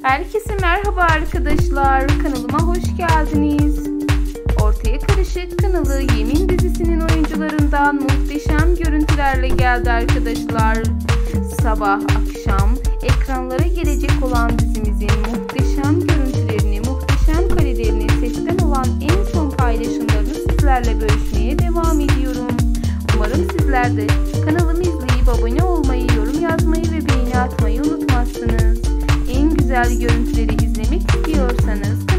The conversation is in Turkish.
Herkese merhaba arkadaşlar, kanalıma hoş geldiniz. Ortaya Karışık kanalı Yemin dizisinin oyuncularından muhteşem görüntülerle geldi arkadaşlar. Sabah akşam ekranlara gelecek olan dizimizin muhteşem görüntülerini, muhteşem karelerini, setten olan en son paylaşımlarını sizlerle bölüşmeye devam ediyorum. Umarım sizler de kanalımı izleyip abone olmayı, yorum yazmayı ve beğeni atmayı unutmazsınız. En güzel görüntüleri izlemek istiyorsanız